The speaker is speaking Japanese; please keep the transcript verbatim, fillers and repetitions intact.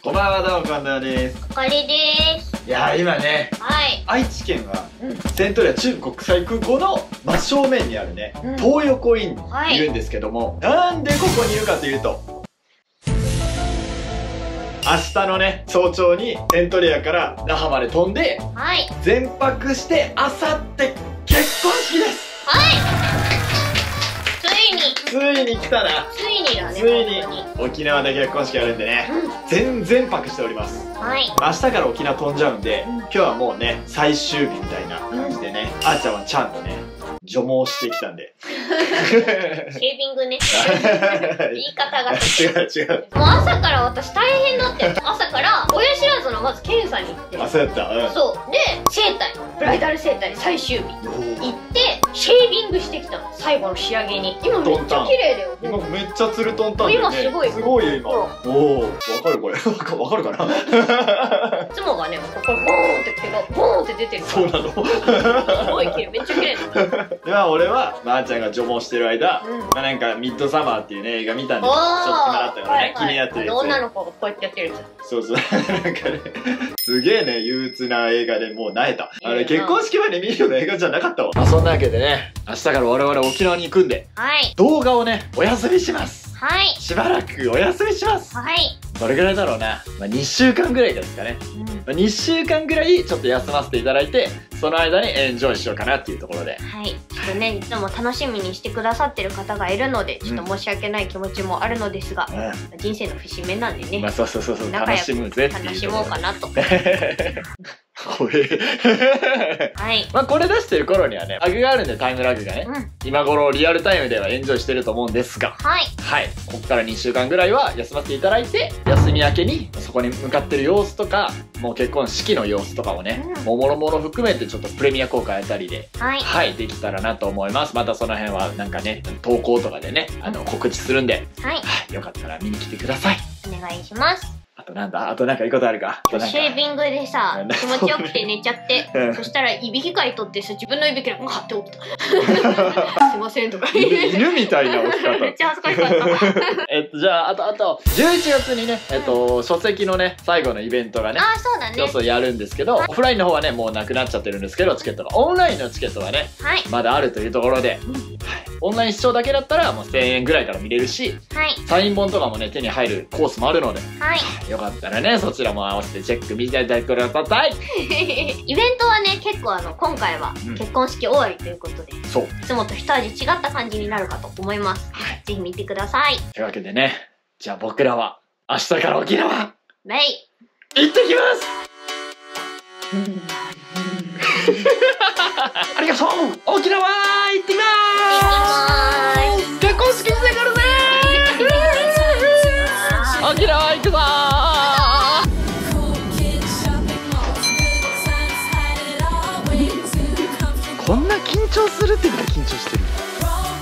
こんばんは、どうも、こんなです。 あかりです。 いやー、今ね、 はい。 愛知県は、うん、セントレア中部国際空港の真正面にあるね、うん、東横インにいるんですけども、はい、なんでここにいるかというと、明日のね、早朝にセントレアから那覇まで飛んで、はい、全泊して、あさって結婚式です。 はい。 ついに来たな。 ついにだね。 ついに沖縄で結婚式あるんでね、うん、全然泊しております。はい。明日から沖縄飛んじゃうんで、うん、今日はもうね最終日みたいな感じでね、うん、あーちゃんはちゃんとね除毛してきたんで。 シェービングね。言い方が違う違う。 もう朝から私大変だって。朝から親知らずのまず検査に行って。 あ、そうやった。うん、 そうで整体、ブライダル整体最終日行ってシェービングしてきたの、最後の仕上げに。今めっちゃ綺麗だよ。 今めっちゃつるとんたんだよね。 今すごいすごいよ今。おお、わかるこれ。わかるかな。 いつもがね、ここボーンって毛がボーンって出てるから。 そうなの。 すごい綺麗、めっちゃ綺麗だった。 今俺はまーちゃんが除毛してる間、うん、まあなんかミッドサマーっていうね映画見たんで、ちょっと暇だったからね、気になってるやつ。 女の子がこうやってやってるやつ。 そうそう。なんかね、すげえね、憂鬱な映画でもう萎えた。あれ結婚式前に見るような映画じゃなかったわ。まあそんなわけでね、明日から我々沖縄に行くんで、はい、動画をね、お休みします。はい。しばらくお休みします。はい。どれぐらいだろうな。まあにしゅうかんぐらいですかね。うん、まあにしゅうかんぐらいちょっと休ませていただいて、その間にエンジョイしようかなっていうところで。はい。ちょっとね、いつも楽しみにしてくださってる方がいるので、ちょっと申し訳ない気持ちもあるのですが、うん、人生の節目なんでね。まあそうそうそうそう、楽しむぜっていう。楽しもうかなと。怖え。はい。まあこれ出してる頃にはね、ラグがあるんで、タイムラグがね、うん、今頃リアルタイムではエンジョイしてると思うんですが、はい。はい。ここからにしゅうかんぐらいは休ませていただいて、休み明けにそこに向かってる様子とか、もう結婚式の様子とかをね、うん、もろもろ含めてちょっとプレミア公開あたりで、はい。はい、できたらなと思います。またその辺はなんかね、投稿とかでね、あの、告知するんで、はい。はい、よかったら見に来てください。お願いします。あとなんだあとなんかいいことあるか。シェービングでさ、気持ちよくて寝ちゃって、そしたらいびきかい取ってさ、自分のいびきでガッて折った。すいませんとか言う。犬みたいな置き方。めっちゃ恥ずかしかった。えっとじゃああとあとじゅういちがつにね、えっと書籍のね最後のイベントがね、あ、そうだね、ちょっとやるんですけど、オフラインの方はねもうなくなっちゃってるんですけど、チケットがオンラインのチケットがね、まだあるというところで、オンライン視聴だけだったらもうせんえんぐらいから見れるし、サイン本とかもね手に入るコースもあるので、よかったらねそちらも合わせてチェック見ていただいてください。イベントはね結構あの今回は結婚式終わりということで、うん、そういつもと一味違った感じになるかと思います。はい、ぜひ見てください。というわけでね、じゃあ僕らは明日から沖縄メイ行ってきます。ありがとう。沖縄行ってきまーす。結婚式してくるぜー。沖縄行くぞー。こんな緊張するってぐらい緊張してる。